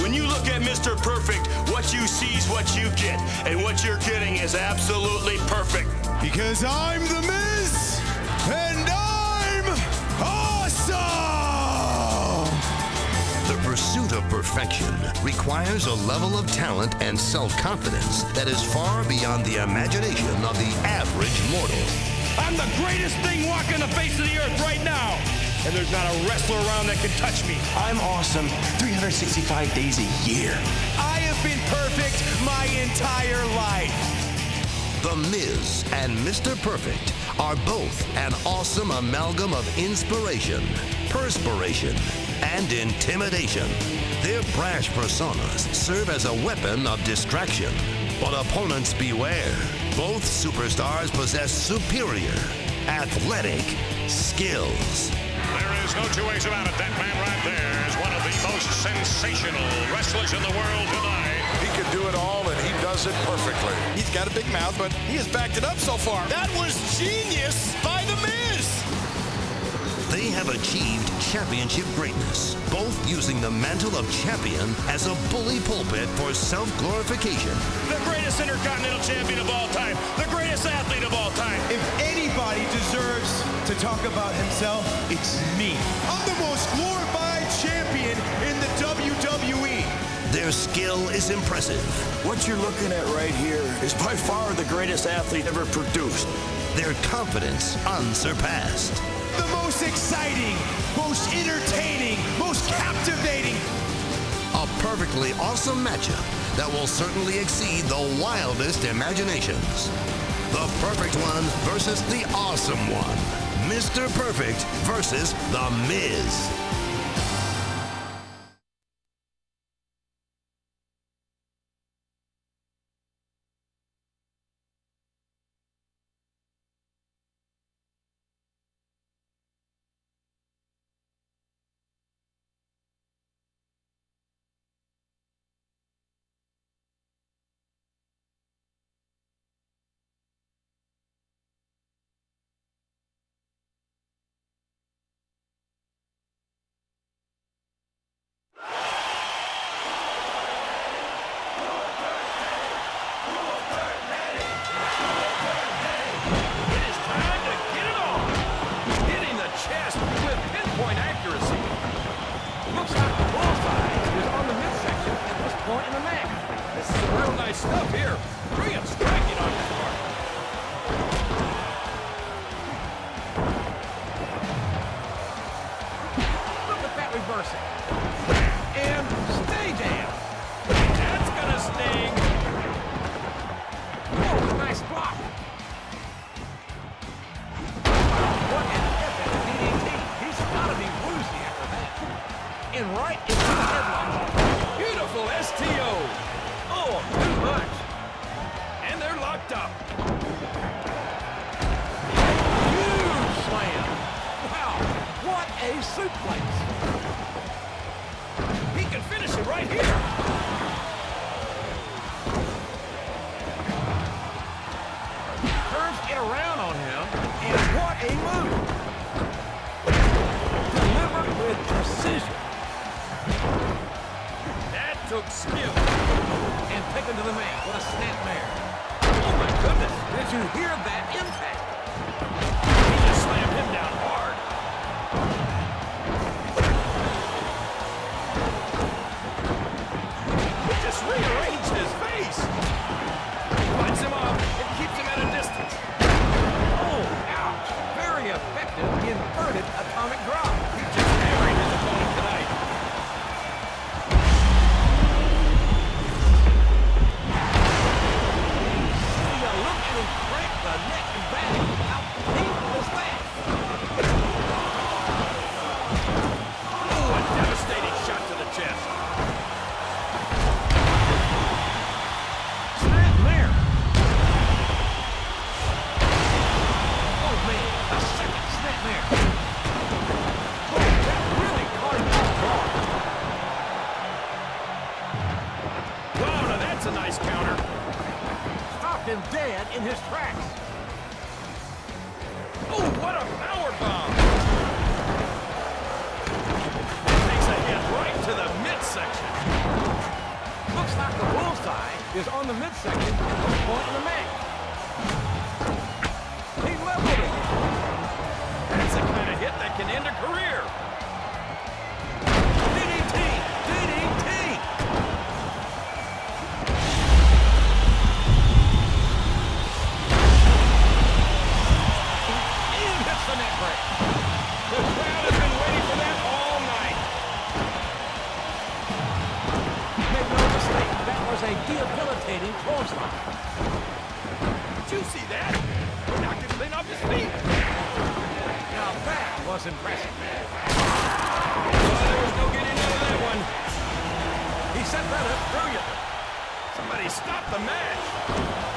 When you look at Mr. Perfect, what you see is what you get. And what you're getting is absolutely perfect. Because I'm The Miz, and I'm awesome! The pursuit of perfection requires a level of talent and self-confidence that is far beyond the imagination of the average mortal. I'm the greatest thing walking the face of the earth right now. And there's not a wrestler around that can touch me. I'm awesome 365 days a year. I have been perfect my entire life. The Miz and Mr. Perfect are both an awesome amalgam of inspiration, perspiration, and intimidation. Their brash personas serve as a weapon of distraction. But opponents beware. Both superstars possess superior athletic skills. There is no two ways about it. That man right there is one of the most sensational wrestlers in the world tonight. He can do it all, and he does it perfectly. He's got a big mouth, but he has backed it up so far. That was genius by The Miz. They have achieved championship greatness, both using the mantle of champion as a bully pulpit for self-glorification. The greatest Intercontinental Champion of all time. The greatest athlete of all time. If anybody deserves to talk about himself, it's me. I'm the most glorified champion in the WWE. Their skill is impressive. What you're looking at right here is by far the greatest athlete ever produced. Their confidence unsurpassed. The most exciting, most entertaining, most captivating. A perfectly awesome matchup that will certainly exceed the wildest imaginations. The perfect one versus the awesome one. Mr. Perfect versus The Miz. Stuff here. Brilliant striking on his part. Look at that reversing. And stay down. That's gonna sting. Oh, nice block. What an epic DDT. He's gotta be woozy after that. And right into the headlock. Beautiful STO. Oh, too much. And they're locked up. Huge slam. Wow, what a suplex. He can finish it right here. Turns it around on him, and what a move. Delivered with precision. That took skill. And taken to the mat with a snapmare. Oh my goodness, did you hear that impact? He just slammed him down hard. He just rearranged his face. Fights him off and keeps him at a distance. Oh, ouch. Very effective inverted atomic drop. He just hammered his opponent tonight. The neck and back. How painful is that? Oh, a devastating shot to the chest. Snapmare. Oh, man, a second snapmare. Oh, that really caught him off guard. Wow, now that's a nice counter. Stopped him dead in his tracks. Oh, what a power bomb! Takes a hit right to the midsection. got the bullseye is on the midsection at this point in the match. He leveled it. That's the kind of hit that can end a career. DDT! DDT! And hits the neck break. The crowd has been waiting for that all night. Make no mistake, that was a debilitating clothesline. Did you see that? He knocked him clean off his feet. Now that was impressive. Oh, there was no getting out of that one. He set that up brilliantly. Somebody stop the match.